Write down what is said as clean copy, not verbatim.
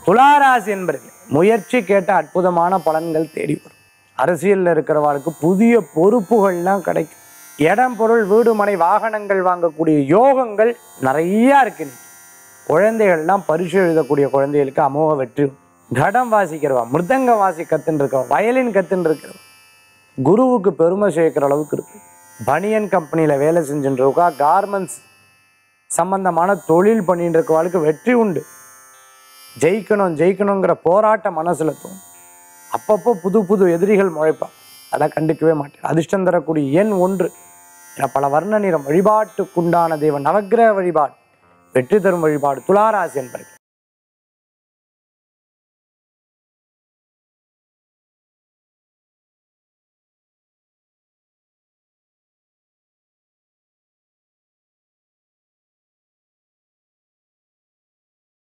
துளாராசி என்பர்கள் முயற்சி கேட்ட அற்புதமான பலன்கள் தேடி வரும். அரசியலில் இருக்கிறவர்களுக்கு புதிய பொறுப்புகள்லாம் கிடைக்கும். இடம் பொருள் வீடு மனை வாகனங்கள் வாங்கக்கூடிய யோகங்கள் நிறையா இருக்கு. குழந்தைகள்லாம் பரிசு எழுதக்கூடிய குழந்தைகளுக்கு அமோக வெற்றி. கடம் வாசிக்கிறவா, மிருதங்க வாசி கத்துன்னு இருக்கவா, வயலின் கத்துன்னு இருக்கிறவா, குருவுக்கு பெருமை சேர்க்கிற அளவுக்கு இருக்கு. பனியன் கம்பெனியில் வேலை செஞ்சுட்டு இருக்கா, கார்மெண்ட்ஸ் சம்பந்தமான தொழில் பண்ணிட்டு இருக்கவாளுக்கு வெற்றி உண்டு. ஜெயிக்கணுங்கிற போராட்ட மனசுல தோணும். அப்பப்போ புது புது எதிரிகள் முளைப்பா, அதெல்லாம் கண்டுக்கவே மாட்டேன். அதிர்ஷ்டம் தரக்கூடிய எண் 1. என பல வர்ண நிறம். வழிபாட்டுக்குண்டான தெய்வம் நவக்கிரக வழிபாடு, வெற்றி தரும் வழிபாடு. துளாராசி என்பர்கள்.